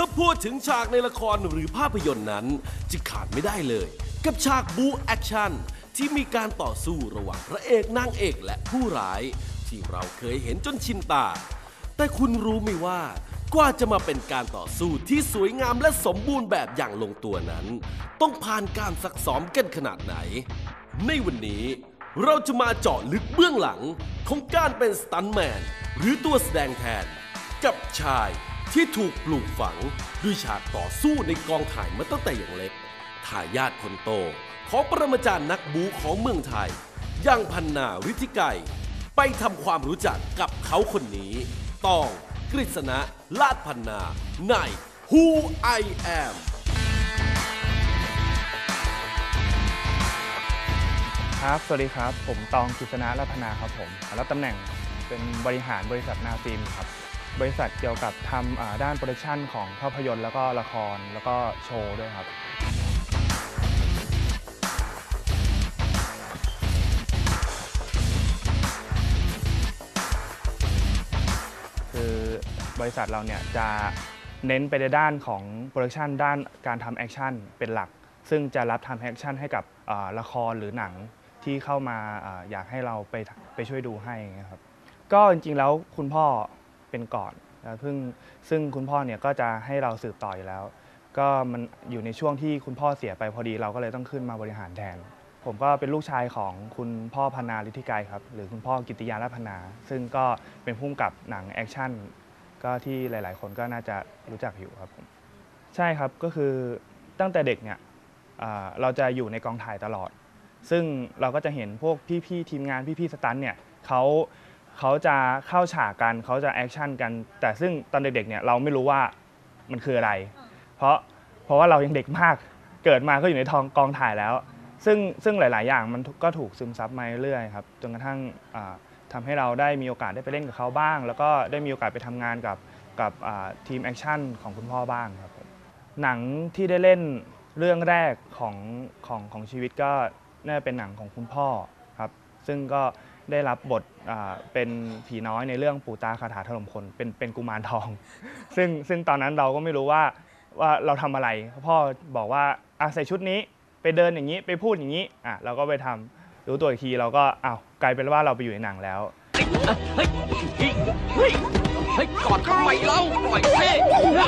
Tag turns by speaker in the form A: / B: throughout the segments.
A: ถ้าพูดถึงฉากในละครหรือภาพยนตร์นั้นจะขาดไม่ได้เลยกับฉากบู๊แอคชั่นที่มีการต่อสู้ระหว่างพระเอกนางเอกและผู้ร้ายที่เราเคยเห็นจนชินตาแต่คุณรู้ไหมว่ากว่าจะมาเป็นการต่อสู้ที่สวยงามและสมบูรณ์แบบอย่างลงตัวนั้นต้องผ่านการซักซ้อมกันขนาดไหนในวันนี้เราจะมาเจาะลึกเบื้องหลังของการเป็นสตันท์แมนหรือตัวแสดงแทนกับชายที่ถูกปลูกฝังด้วยฉากต่อสู้ในกองถ่ายมาตั้งแต่อย่างเล็กทายาทคนโตของปรมาจารย์นักบู๊ของเมืองไทยอย่างพันนาฤทธิไกรไปทำความรู้จักกับเขาคนนี้ต้องกฤษณะลาดพันนาใน Who I Am
B: ครับสวัสดีครับผมตองกฤษณะลาภนาครับผมรับตำแหน่งเป็นบริหารบริษัทนาฟิล์มครับบริษัทเกี่ยวกับทำด้านโปรดักชันของภาพยนตร์แล้วก็ละครแล้วก็โชว์ด้วยครับคือบริษัทเราเนี่ยจะเน้นไปในด้านของโปรดักชันด้านการทำแอคชั่นเป็นหลักซึ่งจะรับทำแอคชั่นให้กับละครหรือหนังที่เข้ามาอยากให้เราไปช่วยดูให้ครับก็จริงๆแล้วคุณพ่อเป็นก่อนซึ่งคุณพ่อเนี่ยก็จะให้เราสืบต่ออยู่แล้วก็มันอยู่ในช่วงที่คุณพ่อเสียไปพอดีเราก็เลยต้องขึ้นมาบริหารแทนผมก็เป็นลูกชายของคุณพ่อพันนาฤทธิไกรครับหรือคุณพ่อกิตติยาลาภนา ซึ่งก็เป็นผู้กำกับหนังแอคชั่นก็ที่หลายๆคนก็น่าจะรู้จักอยู่ครับผมใช่ครับก็คือตั้งแต่เด็กเนี่ยเราจะอยู่ในกองถ่ายตลอดซึ่งเราก็จะเห็นพวกพี่ๆทีมงานพี่ๆสตันท์เนี่ยเขาจะเข้าฉากกันเขาจะแอคชั่นกันแต่ซึ่งตอนเด็กๆเนี่ยเราไม่รู้ว่ามันคืออะไรเพราะว่าเรายังเด็กมากเกิดมาก็อยู่ในกองถ่ายแล้วซึ่งหลายๆอย่างมันก็ถูกซึมซับมาเรื่อยๆครับจนกระทั่งทำให้เราได้มีโอกาสได้ไปเล่นกับเขาบ้างแล้วก็ได้มีโอกาสไปทำงานกับทีมแอคชั่นของคุณพ่อบ้างครับหนังที่ได้เล่นเรื่องแรกของชีวิตก็น่าจะเป็นหนังของคุณพ่อครับซึ่งก็ได้รับบทเป็นผีน้อยในเรื่องปู่ตาคาถาถล่มคนเป็นกุมารทองซึ่งตอนนั้นเราก็ไม่รู้ว่าเราทำอะไรพ่อบอกว่าใส่ชุดนี้ไปเดินอย่างนี้ไปพูดอย่างนี้เราก็ไปทำรู้ตัวอีกทีเราก็กลายเป็นว่าเราไปอยู่ในหนังแล้ว
A: เฮ้ยกอดทำไมเล่าปล่อยเท่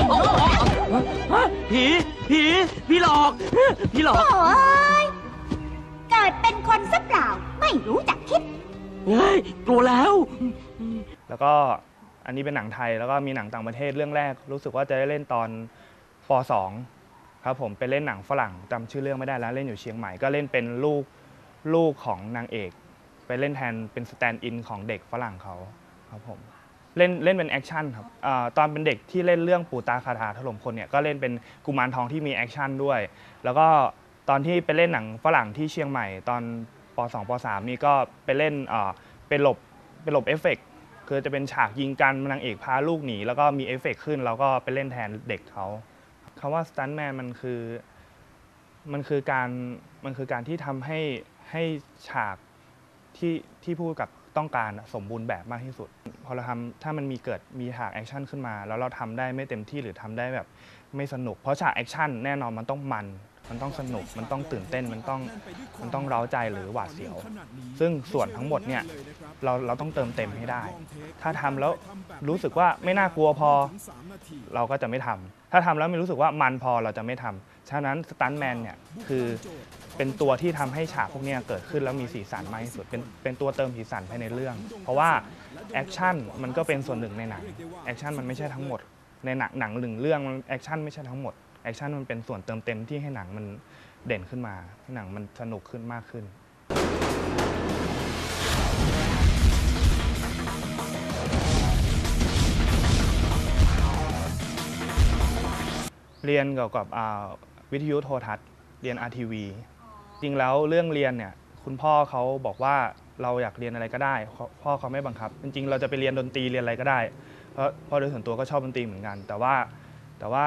A: พี่หลอก
C: โอ้ยเกิดเป็นคนซะเปล่าไม่รู้จักคิด
A: เฮ้ยกลัว
B: แล้วก็อันนี้เป็นหนังไทยแล้วก็มีหนังต่างประเทศเรื่องแรกรู้สึกว่าจะได้เล่นตอนป.2 ครับผมไปเล่นหนังฝรั่งจำชื่อเรื่องไม่ได้แล้วเล่นอยู่เชียงใหม่ก็เล่นเป็นลูกของนางเอกไปเล่นแทนเป็นสแตนด์อินของเด็กฝรั่งเขาครับผมเล่นเป็นแอคชั่นครับตอนเป็นเด็กที่เล่นเรื่องปู่ตาคาถาถล่มคนเนี่ยก็เล่นเป็นกุมารทองที่มีแอคชั่นด้วยแล้วก็ตอนที่ไปเล่นหนังฝรั่งที่เชียงใหม่ตอนป.2 ป.3 นี่ก็ไปเล่นไปหลบเอฟเฟกต์คือจะเป็นฉากยิงกันนางเอกพาลูกหนีแล้วก็มีเอฟเฟกต์ขึ้นแล้วก็ไปเล่นแทนเด็กเขาคำว่าสตันท์แมนมันคือการที่ทำให้ฉากที่ผู้กำกับต้องการสมบูรณ์แบบมากที่สุดพอเราทำถ้ามันมีฉากแอคชั่นขึ้นมาแล้วเราทำได้ไม่เต็มที่หรือทำได้แบบไม่สนุกเพราะฉากแอคชั่นแน่นอนมันต้องมันต้องสนุกมันต้องตื่นเต้นมันต้องเร้าใจหรือหวาดเสียวซึ่งส่วนทั้งหมดเนี่ยเราต้องเติมเต็มให้ได้ถ้าทำแล้วรู้สึกว่าไม่น่ากลัวพอเราก็จะไม่ทำถ้าทำแล้วไม่รู้สึกว่ามันพอเราจะไม่ทำฉะนั้นสตันท์แมนเนี่ยคือเป็นตัวที่ทำให้ฉากพวกนี้เกิดขึ้นแล้วมีสีสันมากที่สุดเป็นตัวเติมสีสันภายในเรื่องเพราะว่าแอคชั่นมันก็เป็นส่วนหนึ่งในหนังแอคชั่นมันไม่ใช่ทั้งหมดในหนังหนึ่งเรื่องแอคชั่นไม่ใช่ทั้งหมดแอคชั่นมันเป็นส่วนเติมเต็มที่ให้หนังมันเด่นขึ้นมาให้หนังมันสนุกขึ้นมากขึ้นเรียนเกี่ยวกับวิทยุโทรทัศน์เรียน RTV จริงแล้วเรื่องเรียนเนี่ยคุณพ่อเขาบอกว่าเราอยากเรียนอะไรก็ได้พ่อเขาไม่บังคับจริงๆเราจะไปเรียนดนตรีเรียนอะไรก็ได้เพราะโดยส่วนตัวก็ชอบดนตรีเหมือนกันแต่ว่า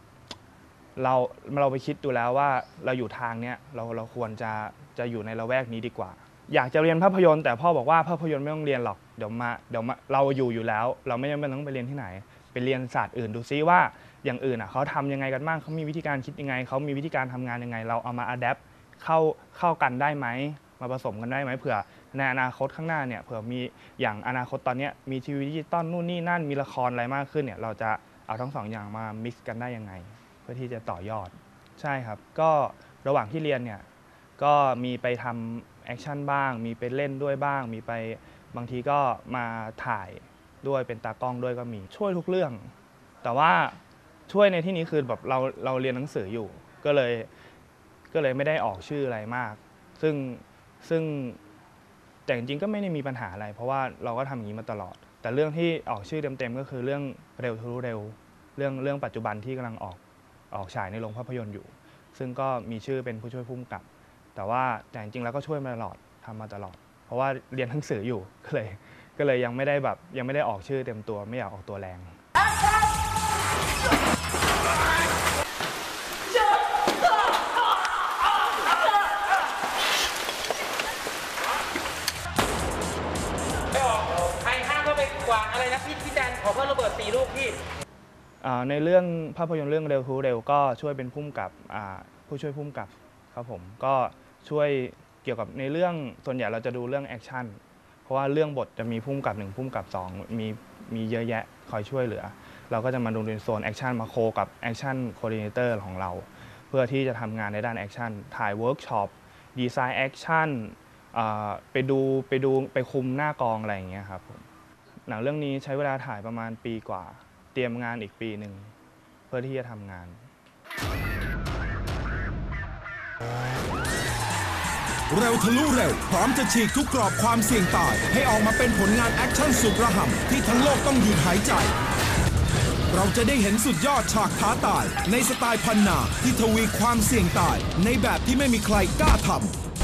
B: เราไปคิดดูแล้วว่าเราอยู่ทางเนี้ยเราควรจะอยู่ในละแวกนี้ดีกว่าอยากจะเรียนภาพยนตร์แต่พ่อบอกว่าภาพยนตร์ไม่ต้องเรียนหรอกเดี๋ยวมาเราอยู่แล้วเราไม่จำเป็นต้องไปเรียนที่ไหนไปเรียนศาสตร์อื่นดูซิว่าอย่างอื่นเขาทำยังไงกันบ้างเขามีวิธีการคิดยังไงเขามีวิธีการทำงานยังไงเราเอามาอัดแอปเข้ากันได้ไหมมาผสมกันได้ไหมเผื่อในอนาคตข้างหน้าเนี่ยเผื่อมีอย่างอนาคตตอนนี้มีทีวีดิจิตอลนู่นนี่นั่นมีละครอะไรมากขึ้นเนี่ยเราจะเอาทั้ง2 อย่างมา mix กันได้ยังไงเพื่อที่จะต่อยอดใช่ครับก็ระหว่างที่เรียนเนี่ยก็มีไปทำแอคชั่นบ้างมีไปเล่นด้วยบ้างมีไปบางทีก็มาถ่ายด้วยเป็นตากล้องด้วยก็มีช่วยทุกเรื่องแต่ว่าช่วยในที่นี้คือแบบเราเรียนหนังสืออยู่ก็เลยไม่ได้ออกชื่ออะไรมากซึ่งแต่จริงๆก็ไม่ได้มีปัญหาอะไรเพราะว่าเราก็ทำอย่างนี้มาตลอดแต่เรื่องที่ออกชื่อเต็มๆก็คือเรื่องเร็วทะลุเร็วเรื่องปัจจุบันที่กำลังออกฉายในโรงภาพยนตร์อยู่ซึ่งก็มีชื่อเป็นผู้ช่วยผู้กำกับแต่จริงๆแล้วก็ช่วยมาตลอดทำมาตลอดเพราะว่าเรียนหนังสืออยู่ก็เลยยังไม่ได้ออกชื่อเต็มตัวไม่อยากออกตัวแรง
D: กวางอะไรนะพี่แดนขอเพิ่มระเบิด4 ลูกพี่
B: ในเรื่องภาพยนตร์เรื่องเร็วทะลุเร็วก็ช่วยเป็นผู้กำกับผู้ช่วยผู้กำกับครับผมก็ช่วยเกี่ยวกับในเรื่องส่วนใหญ่เราจะดูเรื่องแอคชั่นเพราะว่าเรื่องบทจะมีผู้กำกับ1ผู้กำกับ2มีเยอะแยะคอยช่วยเหลือเราก็จะมาดูในโซนแอคชั่นมาโคกับแอคชั่นโคดิเนเตอร์ของเราเพื่อที่จะทำงานในด้านแอคชั่นถ่ายเวิร์กช็อปดีไซน์แอคชั่นไปคุมหน้ากองอะไรอย่างเงี้ยครับผมหนังเรื่องนี้ใช้เวลาถ่ายประมาณปีกว่าเตรียมงานอีกปีหนึ่งเพื่อที่จะทำงาน
E: เร็วทะลุเร็วพร้อมจะฉีกทุกกรอบความเสี่ยงตายให้ออกมาเป็นผลงานแอคชั่นสุดระห่ำที่ทั้งโลกต้องหยุดหายใจเราจะได้เห็นสุดยอดฉากท้าตายในสไตล์พันนาที่ทวีความเสี่ยงตายในแบบที่ไม่มีใครกล้าทำ